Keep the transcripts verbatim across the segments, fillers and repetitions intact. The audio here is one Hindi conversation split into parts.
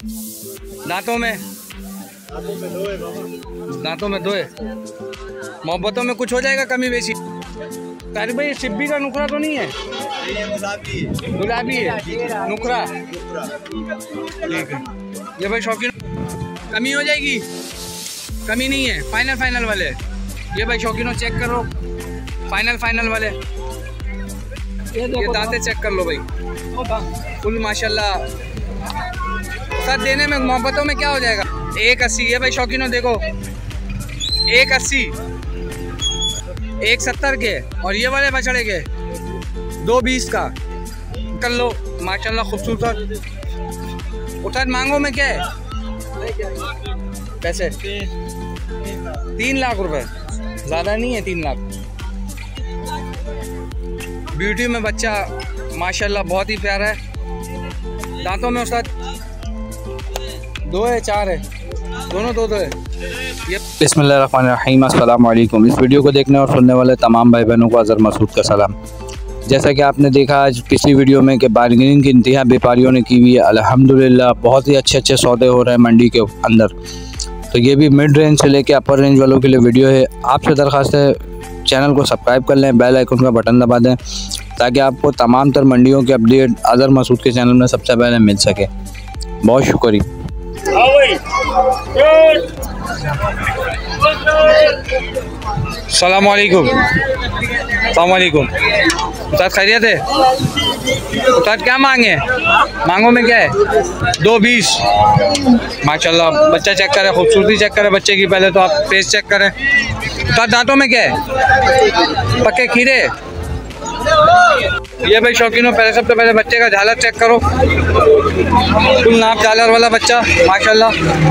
दांतों में दांतों में दो है। मोहब्बतों में कुछ हो जाएगा कमी बेशी। तारिक भाई सिब्बी का नुकरा तो नहीं है? गुलाबी है नुकरा। ठीक है ये भाई शौकीन। कमी हो जाएगी? कमी नहीं है, फाइनल फाइनल वाले। ये भाई शौकीनों चेक करो, फाइनल फाइनल वाले। ये दांतें चेक कर लो भाई, फुल माशाल्लाह। सर देने में मोहब्बतों में क्या हो जाएगा? एक अस्सी। ये भाई शौकीनों देखो, एक अस्सी, एक सत्तर के। और ये वाले बछड़े के दो बीस का कर लो माशाल्लाह, खूबसूरत। उठा मांगो में क्या है पैसे? तीन लाख रुपए, ज़्यादा नहीं है तीन लाख। ब्यूटी में बच्चा माशाल्लाह बहुत ही प्यारा है। दांतों में उसका दो है चार है, दोनों दो दो है। ये बिस्मिल्लाहिर्रहमानिर्रहीम, अस्सलाम वालेकुम। इस वीडियो को देखने और सुनने वाले तमाम भाई बहनों को अज़हर मसूद का सलाम। जैसा कि आपने देखा आज पिछली वीडियो में कि बार्गेनिंग की इंतहा व्यापारियों ने की हुई है। अल्हम्दुलिल्लाह बहुत ही अच्छे अच्छे सौदे हो रहे हैं मंडी के अंदर। तो ये भी मिड रेंज से लेके अपर रेंज वालों के लिए वीडियो है। आपसे दरख्वास्त है चैनल को सब्सक्राइब कर लें, बेल आइकन का बटन दबा दें ताकि आपको तमाम तर मंडियों के अपडेट अज़हर मसूद के चैनल में सबसे पहले मिल सके। बहुत शुक्रिया। अस्सलाम वालेकुम। अस्सलाम वालेकुम। उस्ताद खैरियत है? उस्ताद क्या मांगे? मांगो में क्या है? दो बीस माशाल्लाह। बच्चा चेक करें, खूबसूरती चेक करें बच्चे की। पहले तो आप फेस चेक करें। उस्ताद दांतों में क्या है? पक्के खीरे। ये भाई शौकीनों पहले सबसे पहले बच्चे का झालर चेक करो, फुल नाप झालर वाला बच्चा माशाल्लाह।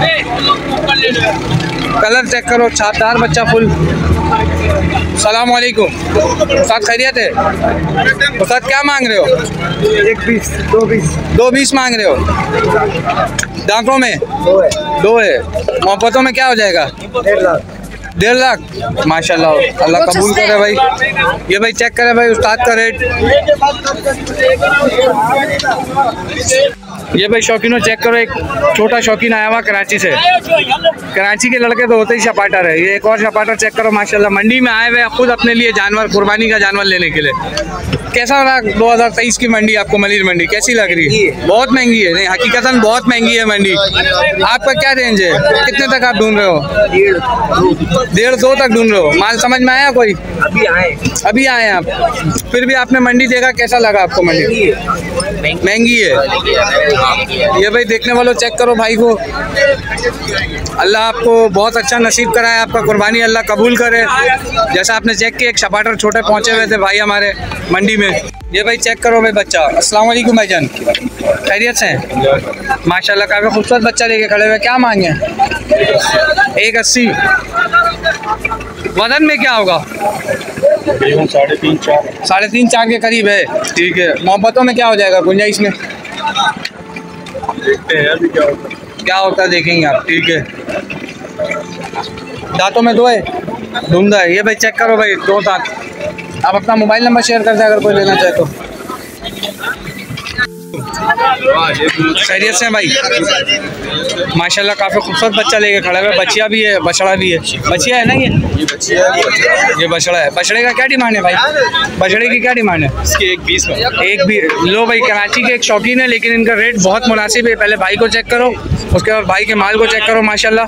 कलर चेक करो, छापदार बच्चा फुल। सलाम वालेकुम। उस्ताद खैरियत है? उस्ताद क्या मांग रहे हो? एक बीस, दो बीस, दो बीस मांग रहे हो। दांतों में दो है, दो है। मोहब्बतों में क्या हो जाएगा? डेढ़ लाख। डेढ़ लाख माशाल्लाह, अल्लाह कबूल करे भाई। ये भाई चेक करे भाई उस्ताद का रेट। ये भाई शौकीनों चेक करो, एक छोटा शौकीन आया हुआ कराची से। कराची के लड़के तो होते ही शपाटर है। ये एक और शपाटर चेक करो माशाल्लाह। मंडी में आए हुए खुद अपने लिए जानवर, कुर्बानी का जानवर लेने के लिए। कैसा रहा दो हज़ार तेईस की मंडी आपको? मलिर मंडी कैसी लग रही है? बहुत महंगी है। नहीं हकीकतन बहुत महंगी है मंडी। आपका क्या रेंज है? कितने तक आप ढूंढ रहे हो? डेढ़ दो तक ढूंढ रहे हो। माल समझ में आया कोई? अभी आए अभी आए आप। फिर भी आपने मंडी देखा, कैसा लगा आपको मंडी? महंगी है। ये भाई देखने वालों चेक करो भाई को। अल्लाह आपको बहुत अच्छा नसीब कराए, आपका कुर्बानी अल्लाह कबूल करे। जैसा आपने चेक किया, एक शपाटर छोटे पहुंचे हुए थे भाई हमारे मंडी में। ये भाई चेक करो भाई बच्चा। अस्सलाम वालेकुम भाईजान, खैरियत से हैं? माशाल्लाह काफ़ी खूबसूरत बच्चा लेके खड़े हुए। क्या मांगे? एक अस्सी। वजन में क्या होगा? साढ़े तीन चार साढ़े तीन चार के करीब है। ठीक है। मोहब्बतों में क्या हो जाएगा? गुंजाइश में देखते हैं अभी क्या होता है। क्या होता है देखेंगे आप। ठीक है। दांतों में दो है, धुंधा है। ये भाई चेक करो भाई, दो दांत। आप अपना मोबाइल नंबर शेयर कर दें अगर कोई लेना चाहे तो। खैरियत से भाई माशाल्लाह, काफ़ी खूबसूरत बच्चा लेके खड़ा है। बच्चिया भी है, बछड़ा भी है। बच्चिया है ना? ये ये बच्ची है, ये बछड़ा है। बछड़े का क्या डिमांड है भाई? बछड़े की क्या डिमांड है? इसकी एक बीस में। एक भी लो भाई। कराची के एक शौकीन है लेकिन इनका रेट बहुत मुनासिब है। पहले भाई को चेक करो, उसके बाद भाई के माल को चेक करो माशाल्लाह।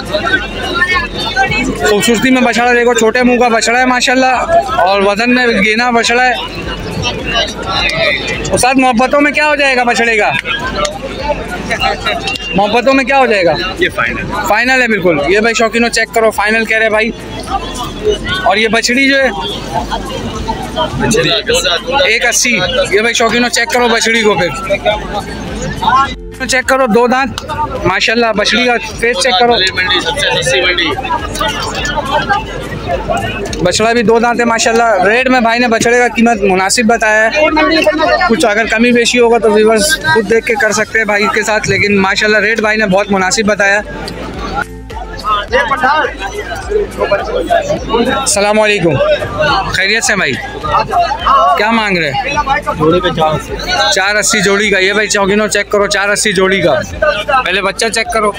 खूबसूरती में बछड़ा देखो, छोटे मुंह का बछड़ा है माशाल्लाह। और वजन में गेना बछड़ा है। उस्ताद मोहब्बतों में क्या हो जाएगा बछड़े का? मोहब्बतों में क्या हो जाएगा? ये फाइनल फाइनल है बिल्कुल। ये भाई शौकीनों चेक करो, फाइनल कह रहे भाई। और ये बछड़ी जो है एक अस्सी। ये भाई शौकीनों चेक करो बछड़ी को। फिर चेक करो, दो दांत माशाल्लाह। बछड़ी का फेस चेक करो। मंडी सबसे सस्ती मंडी। बछड़ा भी दो दांत है माशाल्लाह। रेट में भाई ने बछड़े का कीमत मुनासिब बताया है। कुछ अगर कमी बेशी होगा तो व्यूअर्स खुद देख के कर सकते हैं भाई के साथ, लेकिन माशाल्लाह रेट भाई ने बहुत मुनासिब बताया। अस्सलाम वालेकुम, खैरियत से भाई? क्या मांग रहे हैं? जोड़ी पे चार चार अस्सी जोड़ी का। ये भाई शौकीनों चेक करो, चार अस्सी जोड़ी का। पहले बच्चा चेक करो,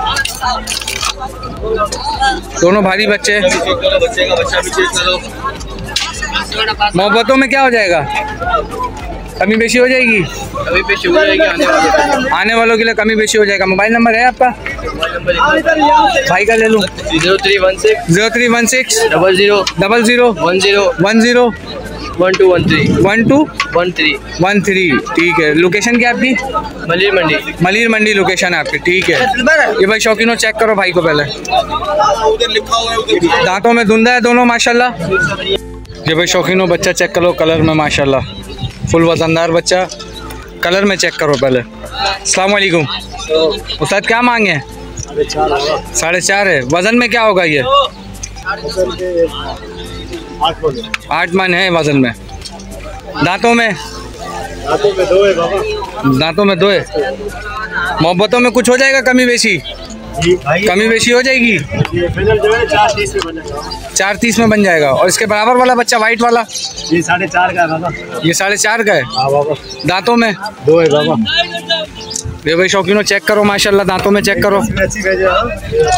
दोनों भारी बच्चे। बच्चे का बच्चा भी चेक करो। मोहब्बतों में क्या हो जाएगा? कमी बेशी हो जाएगी? कभी पेश हो जाएगी आने वाले आने वालों के लिए कमी बेशी हो जाएगा। मोबाइल नंबर है आपका? भाई का ले लूँ। Zero three one six zero three one six double zero double zero one zero one zero one two one three one two one three one three. ठीक है, लोकेशन क्या आपकी? मलिर मंडी। मलिर मंडी लोकेशन है आपकी। ठीक है, ये भाई शौकीनों चेक करो भाई को पहले। उधर लिखा हुआ है उधर। दांतों में धुंधा है दोनों माशाल्लाह। ये भाई शौकीनों बच्चा चेक करो कलर में माशाल्लाह, फुल वजनदार बच्चा। कलर में चेक करो पहले। अस्सलाम वालेकुम उस्ताद, क्या मांगे? साढ़े चार है। वजन में क्या होगा ये? आठ मन है वजन में। दांतों में? दांतों में दो है बाबा। दांतों में दो है। मोहब्बतों में कुछ हो जाएगा कमी बेशी? जी भाई, कमी बेशी हो जाएगी। ये फाइनल जो है चार तीस में बन जाएगा। चार तीस में बन जाएगा। और इसके बराबर वाला बच्चा वाइट वाला ये साढ़े चार का है बाबा। ये साढ़े चार का है। हाँ बाबा, दांतों में? दो है बाबा। ये भाई शौकीनों चेक करो माशाल्लाह, दांतों में चेक करो। अच्छी भेजे। हाँ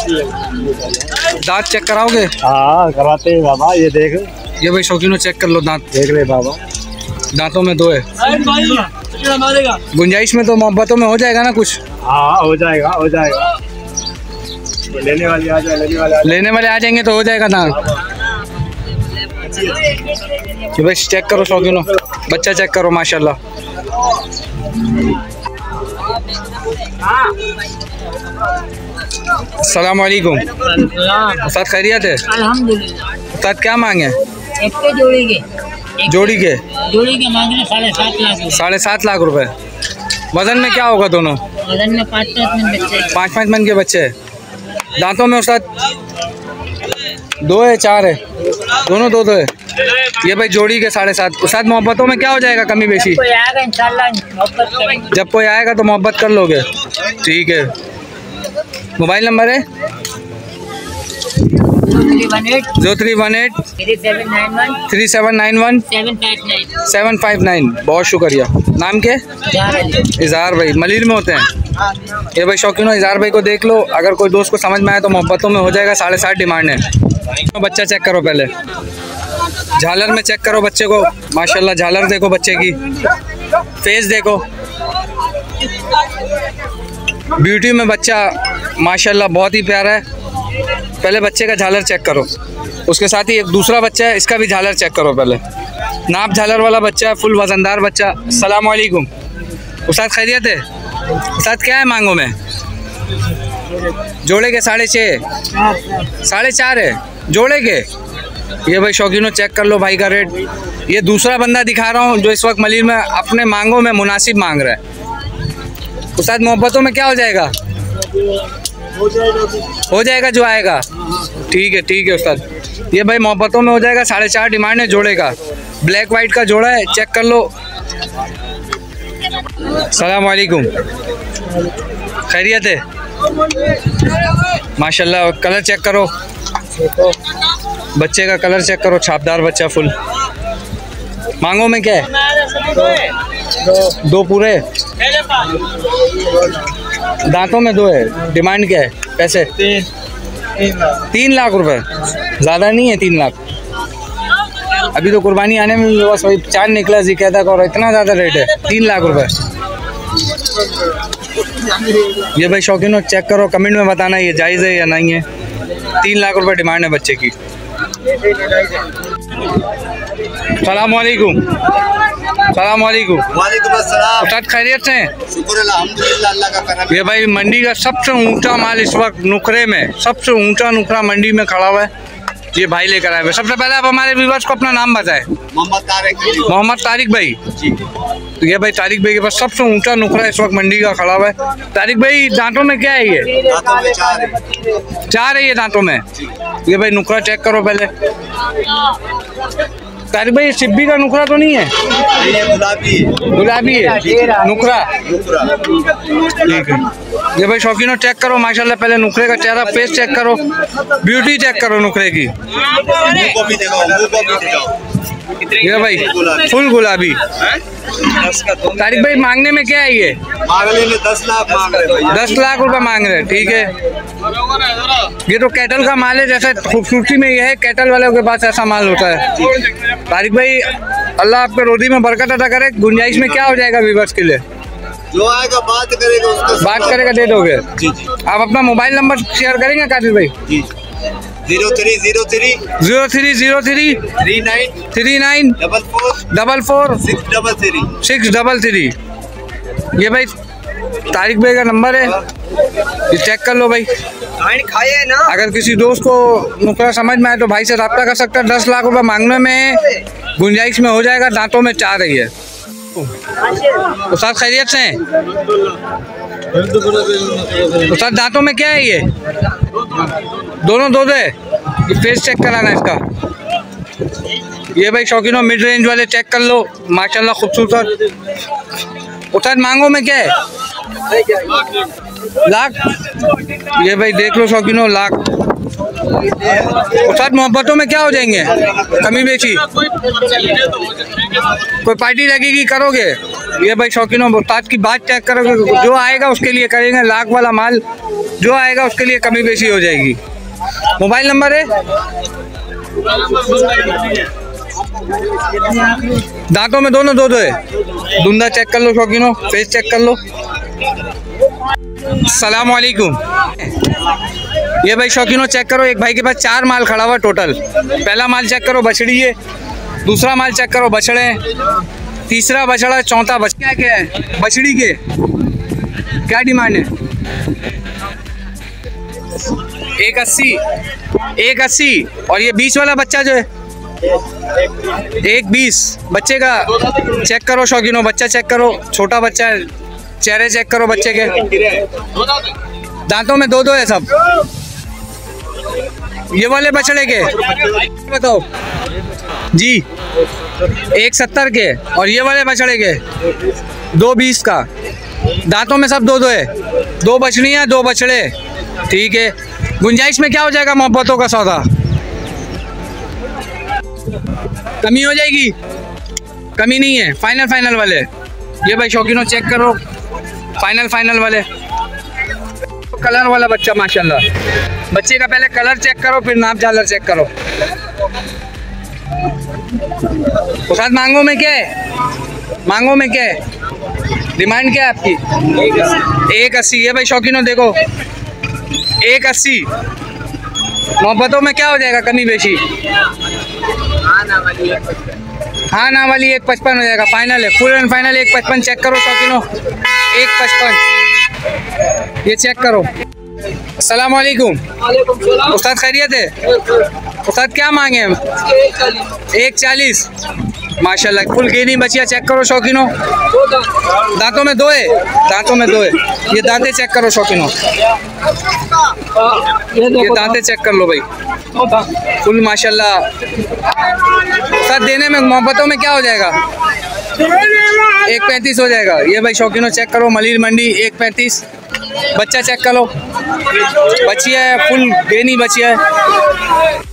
दांत चेक कराओगे? हाँ, करवाते हैं बाबा। ये देख, ये भाई शौकीनों चेक कर लो दांत। देख ले बाबा। दांतों में दो है। गुंजाइश में तो मोहब्बतों में हो जाएगा ना कुछ? हाँ, हो जाएगा हो जाएगा। लेने वाले आ जाए, लेने वाले आ जाए। लेने वाले आ जाएंगे तो हो जाएगा दांत। ये भाई चेक करो शौकीनों, बच्चा चेक करो माशाल्लाह। अस्सलाम वालेकुम उस्ताद, खैरियत है? अल्हम्दुलिल्लाह। उस्ताद क्या मांगे? एक के जोड़ी के एक जोड़ी के जोड़ी के मांग रहे साढ़े सात लाख रुपए। साढ़े सात लाख रुपए। वजन में क्या होगा दोनों? वजन में पाँच पाँच मन बच्चे। पाँच पाँच मन के बच्चे हैं। दांतों में उस्ताद दो है चार है? दोनों दो दो है। ये भाई जोड़ी के साढ़े सात। उस्ताद मोहब्बतों में क्या हो जाएगा कमी बेशी? कोई आएगा इंशाल्लाह मोहब्बत करेंगे। जब कोई आएगा तो मोहब्बत कर लोगे। ठीक है, मोबाइल नंबर है? Three one eight zero three one eight three seven nine one three seven nine one seven five nine seven five nine. बहुत शुक्रिया। नाम के? इजहार भाई, मलिर में होते हैं। ये भाई शौकीनों इजहार भाई को देख लो, अगर कोई दोस्त को समझ में आए तो मोहब्बतों में हो जाएगा। साढ़े सात डिमांड है। बच्चा चेक करो पहले, झालर में चेक करो बच्चे को माशाल्लाह। झालर देखो बच्चे की, फेस देखो, ब्यूटी में बच्चा माशाल्लाह बहुत ही प्यारा है। पहले बच्चे का झालर चेक करो, उसके साथ ही एक दूसरा बच्चा है, इसका भी झालर चेक करो पहले। नाप झालर वाला बच्चा है, फुल वजनदार बच्चा। अस्सलाम वालेकुम उस्ताद, खैरियत है? उस्ताद क्या है मांगो में? जोड़े के साढ़े छः साढ़े चार है जोड़े के। ये भाई शौकीनों चेक कर लो भाई का रेट। ये दूसरा बंदा दिखा रहा हूँ जो इस वक्त मलिर में अपने मांगों में मुनासिब मांग रहा है। उस्ताद मोहब्बतों में क्या हो जाएगा? हो जाएगा जो आएगा। ठीक है ठीक है उस्ताद, ये भाई मोहब्बतों में हो जाएगा। साढ़े चार डिमांड है जोड़े का। ब्लैक वाइट का जोड़ा है, चेक कर लो। सलाम वालेकुम, खैरियत है? माशाल्लाह। कलर चेक करो बच्चे का, कलर चेक करो, छापदार बच्चा फुल। मांगो में क्या है? दो, दो पूरे। दांतों में दो है। डिमांड क्या है पैसे? तीन लाख रुपए। ज़्यादा नहीं है तीन लाख? अभी तो कुर्बानी आने में बस वही चांद निकला जिक्र और इतना ज़्यादा रेट है तीन लाख रुपए। ये भाई शौकीनों चेक करो, कमेंट में बताना ये जायज़ है या नहीं है। तीन लाख रुपए डिमांड है बच्चे की। सलाम वालेकुम। सलाम वालेकुम। वालेकुम अस्सलाम। उस्ताद खैरियत से? शुक्र अल्हम्दुलिल्लाह, अल्लाह का करम। ये भाई मंडी का सबसे ऊंचा माल इस वक्त नुकरे में, सबसे ऊंचा नुकरा मंडी में खड़ा हुआ है। ये भाई लेकर आए हुए। सबसे पहले आप हमारे व्यूअर्स को अपना नाम बताएं। मोहम्मद तारिक। मोहम्मद तारिक भाई जी। तो ये भाई तारिक भाई के पास सबसे ऊंचा नुकरा इस वक्त मंडी का खड़ा हुआ है। तारिक भाई दांतों में क्या है ये? दांतों में चार है। चार है ये दांतों में। ये भाई नुकरा चेक करो पहले। तारिक भाई सिब्बी का नुकरा तो नहीं है? ये गुलाबी है। गुलाबी है नुकरा। नुकरा। ठीक है। ये भाई शौकीनों चेक करो माशाल्लाह, पहले नुकरे का चेहरा फेस चेक करो, ब्यूटी चेक करो नुकरे की। मुंह को भी दिखाओ, मुंह को भी दिखाओ। ये भाई फुल गुलाबी। तारिक भाई मांगने में क्या है ये? मांगने में दस लाख मांग रहे भैया। दस लाख रुपए मांग रहे हैं। ठीक है, ये तो कैटल का माल है, जैसे खूबसूरती में ये है, कैटल वालों के पास ऐसा माल होता है। तारिक भाई अल्लाह आपके रोजी में बरकत अता करे। गुंजाइश में क्या हो जाएगा व्यूअर्स के लिए? जो आएगा बात करेगा उसका बात करेगा दे दोगे? जी जी। आप अपना मोबाइल नंबर शेयर करेंगे कादिर भाई? जी zero three zero three zero three zero three three nine three nine double four double four six double three six double three. ये भाई तारिक भाई का नंबर है, ये चेक कर लो भाई। खाए ना। अगर किसी दोस्त को नुकरा समझ में आए तो भाई से रब्ता कर सकता है। दस लाख रुपए मांगने में गुंजाइश में हो जाएगा, दांतों में चाह रही है। उस्ताद खैरियत से हैं? उस्ताद दांतों में क्या है ये? दोनों दो दे। ये फेस चेक कराना है इसका। ये भाई शौकीनों मिड रेंज वाले चेक कर लो माशाल्लाह खूबसूरत। उस्ताद मांगो में क्या है? लाख। ये भाई देख लो शौकीनों लाख। उस्ताद मोहब्बतों में क्या हो जाएंगे? कमी बेची कोई पार्टी लगेगी करोगे? ये भाई शौकीनों उस्ताद की बात चेक करोगे, जो आएगा उसके लिए करेंगे। लाख वाला माल जो आएगा उसके लिए कमी बेची हो जाएगी। मोबाइल नंबर है? दांतों में दोनों दो दो है। धुंधा चेक कर लो शौकीनों, फेस चेक कर लो। सलाम वालेकुम। ये भाई शौकीनों चेक करो, एक भाई के पास चार माल खड़ा हुआ टोटल। पहला माल चेक करो बछड़ी है, दूसरा माल चेक करो बछड़े हैं, तीसरा बछड़ा, चौथा बछड़ा क्या है? बछड़ी के क्या डिमांड है? एक अस्सी एक अस्सी। और ये बीच वाला बच्चा जो है एक बीस। बच्चे का चेक करो शौकीनों, बच्चा चेक करो, छोटा बच्चा है, चेहरे चेक करो बच्चे के। दांतों में दो दो है सब। ये वाले बछड़े के बताओ जी एक सत्तर के, और ये वाले बछड़े के दो बीस का। दांतों में सब दो दो है, दो बछड़ियाँ दो बछड़े। ठीक है, गुंजाइश में क्या हो जाएगा? मोहब्बतों का सौदा कमी हो जाएगी? कमी नहीं है, फाइनल फाइनल वाले। ये भाई शौकीनों चेक करो, फाइनल फाइनल वाले। कलर वाला बच्चा माशाल्लाह। बच्चे का पहले कलर चेक करो, फिर नाप झालर चेक करो। उस्ताद मांगो में क्या है? मांगो में क्या है? डिमांड क्या है आपकी? एक अस्सी। ये भाई शौकीनों देखो एक अस्सी। मोहब्बतों में क्या हो जाएगा? कमी बेशी? हाँ ना वाली एक पचपन हो जाएगा। फाइनल है, फुल एंड फाइनल एक पचपन। चेक करो शौकीनों, एक पचपन। ये चेक करो। अस्सलाम वालेकुम। उस्ताद खैरियत है? उस्ताद क्या मांगे हम? एक चालीस। माशाल्लाह फुल गेनी बचिया। चेक करो शौकीनों, दांतों में दो है, दांतों में दो है। ये दांतें चेक करो शौकीनों, ये दांतें चेक कर लो भाई फुल माशाल्लाह। साथ देने में मोहब्बतों में क्या हो जाएगा? एक पैंतीस हो जाएगा। ये भाई शौकीनों चेक करो, मलिर मंडी एक पैंतीस। बच्चा चेक करो, बच्ची है फुल गेनी बच्ची है।